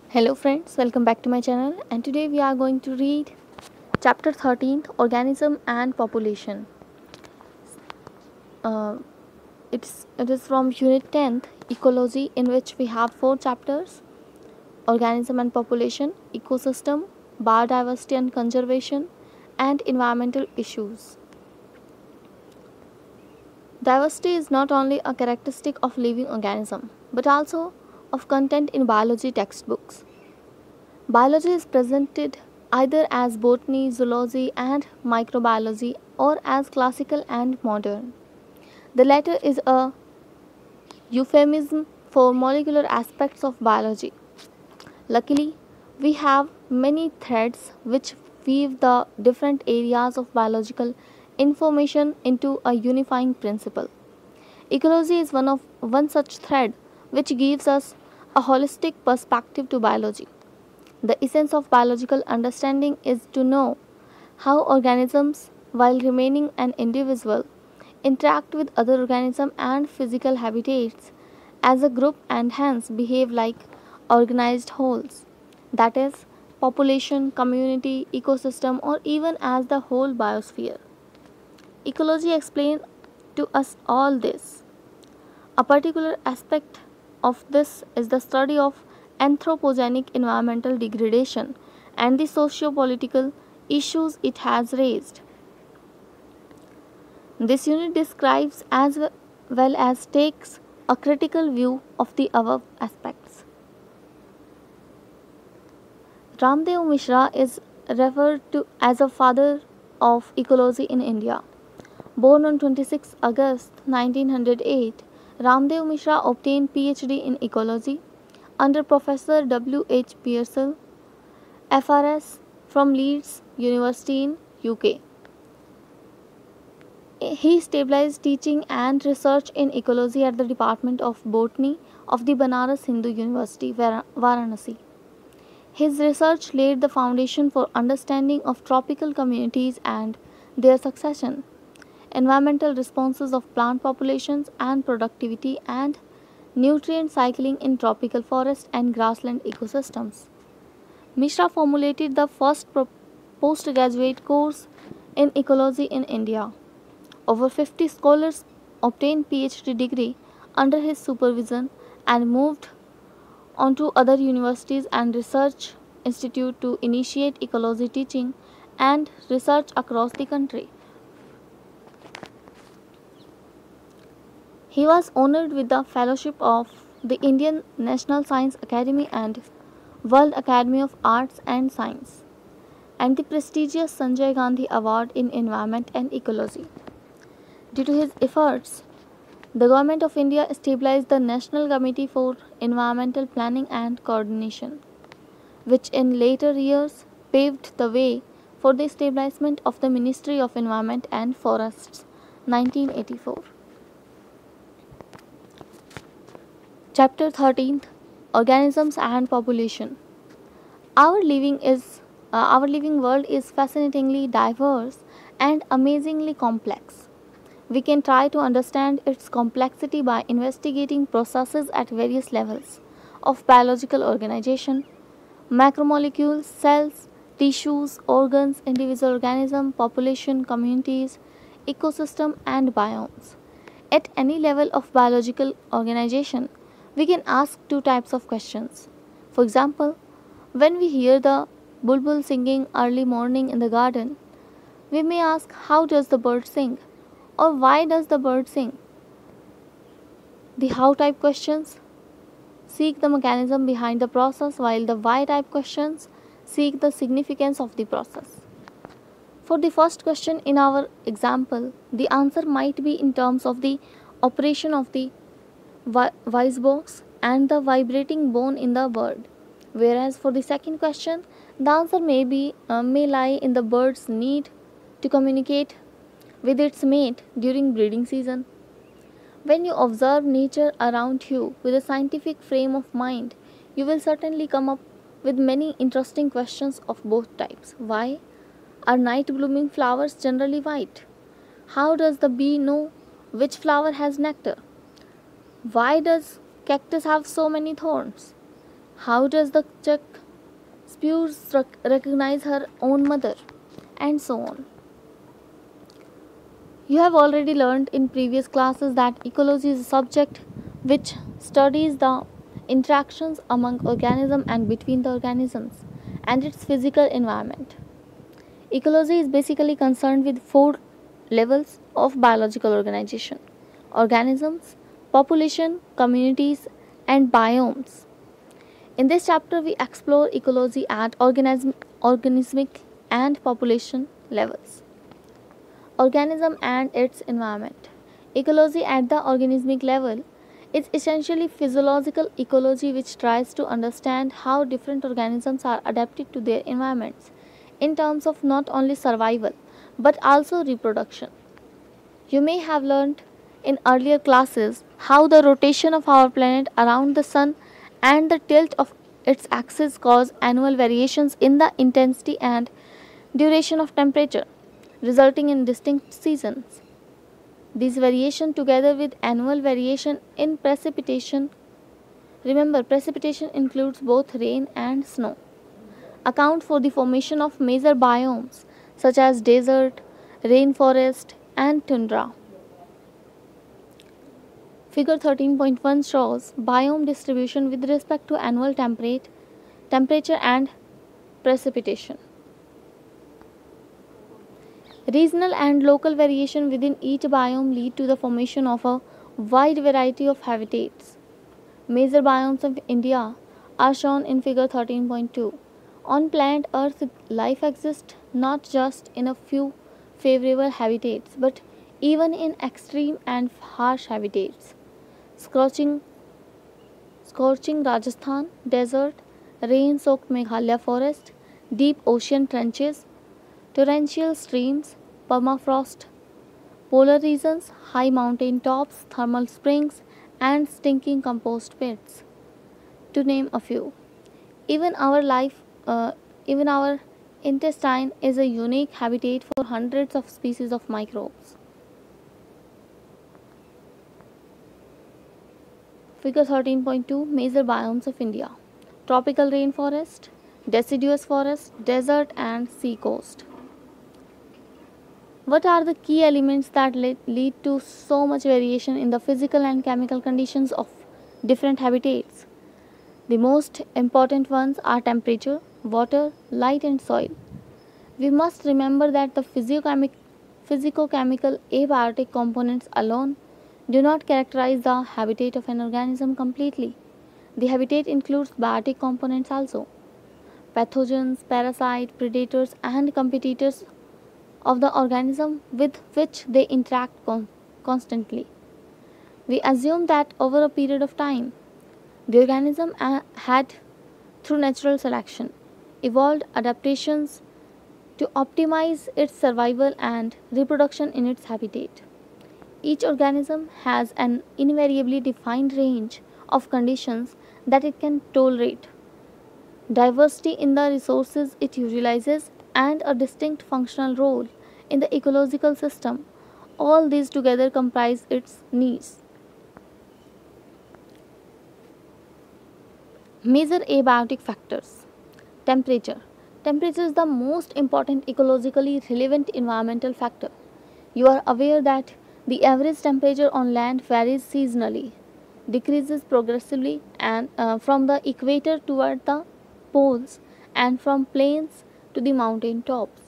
Hello friends, welcome back to my channel, and today we are going to read chapter 13, Organism and Population. Uh, it is from unit 10th, Ecology, in which we have 4 chapters: Organism and Population, Ecosystem, Biodiversity and Conservation, and Environmental Issues. Diversity is not only a characteristic of living organism but also of content in biology textbooks. Biology is presented either as botany, zoology, and microbiology or as classical and modern. The latter is a euphemism for molecular aspects of biology. Luckily, we have many threads which weave the different areas of biological information into a unifying principle. Ecology is one such thread which gives us a holistic perspective to biology. The essence of biological understanding is to know how organisms, while remaining an individual, interact with other organisms and physical habitats as a group and hence behave like organized wholes. That is, population, community, ecosystem, or even as the whole biosphere. Ecology explains to us all this. A particular aspect of this is the study of anthropogenic environmental degradation and the socio-political issues it has raised. This unit describes as well as takes a critical view of the above aspects. Ramdev Mishra is referred to as a father of ecology in India. Born on 26 August 1908, Ramdev Mishra obtained PhD in ecology under Professor W. H. Pearsall, FRS, from Leeds University in UK. He stabilized teaching and research in ecology at the Department of Botany of the Banaras Hindu University, Varanasi. His research laid the foundation for understanding of tropical communities and their succession, environmental responses of plant populations and productivity, and nutrient cycling in tropical forest and grassland ecosystems. Mishra formulated the first postgraduate course in ecology in India. Over 50 scholars obtained PhD degree under his supervision and moved on to other universities and research institutes to initiate ecology teaching and research across the country. He was honored with the fellowship of the Indian National Science Academy and World Academy of Arts and Science, and the prestigious Sanjay Gandhi Award in Environment and Ecology. Due to his efforts, the Government of India established the National Committee for Environmental Planning and Coordination, which in later years paved the way for the establishment of the Ministry of Environment and Forests, 1984. Chapter 13, Organisms and Population. Our living world is fascinatingly diverse and amazingly complex. We can try to understand its complexity by investigating processes at various levels of biological organization: macromolecules, cells, tissues, organs, individual organism, population, communities, ecosystem, and biomes. At any level of biological organization, we can ask two types of questions. For example, when we hear the bulbul singing early morning in the garden, we may ask, how does the bird sing? Or why does the bird sing? The how type questions seek the mechanism behind the process, while the why type questions seek the significance of the process. For the first question in our example, the answer might be in terms of the operation of the voice box and the vibrating bone in the bird, whereas for the second question, the answer may lie in the bird's need to communicate with its mate during breeding season. When you observe nature around you with a scientific frame of mind, you will certainly come up with many interesting questions of both types. Why are night blooming flowers generally white? How does the bee know which flower has nectar? Why does cactus have so many thorns? How does the chick spews recognize her own mother? And so on. You have already learned in previous classes that ecology is a subject which studies the interactions among organisms and between the organisms and its physical environment. Ecology is basically concerned with four levels of biological organization: organisms, population, communities, and biomes. In this chapter, we explore ecology at organismic and population levels. Organism and its environment. Ecology at the organismic level is essentially physiological ecology which tries to understand how different organisms are adapted to their environments in terms of not only survival but also reproduction. You may have learned in earlier classes how the rotation of our planet around the sun and the tilt of its axis cause annual variations in the intensity and duration of temperature, resulting in distinct seasons. These variation together with annual variation in precipitation, remember precipitation includes both rain and snow, account for the formation of major biomes such as desert, rainforest and tundra. Figure 13.1 shows biome distribution with respect to annual temperature and precipitation. Regional and local variation within each biome lead to the formation of a wide variety of habitats. Major biomes of India are shown in figure 13.2. On planet Earth, life exists not just in a few favorable habitats but even in extreme and harsh habitats. Scorching, scorching Rajasthan desert, rain soaked Meghalaya forest, deep ocean trenches, torrential streams, permafrost, polar regions, high mountain tops, thermal springs, and stinking compost pits, to name a few. Even our life, even our intestine is a unique habitat for hundreds of species of microbes. Figure 13.2 Major biomes of India: tropical rainforest, deciduous forest, desert, and sea coast. What are the key elements that lead to so much variation in the physical and chemical conditions of different habitats? The most important ones are temperature, water, light, and soil. We must remember that the physicochemical abiotic components alone do not characterize the habitat of an organism completely. The habitat includes biotic components also. Pathogens, parasites, predators, and competitors of the organism with which they interact constantly. We assume that over a period of time, the organism had, through natural selection, evolved adaptations to optimize its survival and reproduction in its habitat. Each organism has an invariably defined range of conditions that it can tolerate, diversity in the resources it utilizes, and a distinct functional role in the ecological system. All these together comprise its needs. Major abiotic factors. Temperature. Temperature is the most important ecologically relevant environmental factor. You are aware that the average temperature on land varies seasonally, decreases progressively and from the equator toward the poles and from plains to the mountain tops.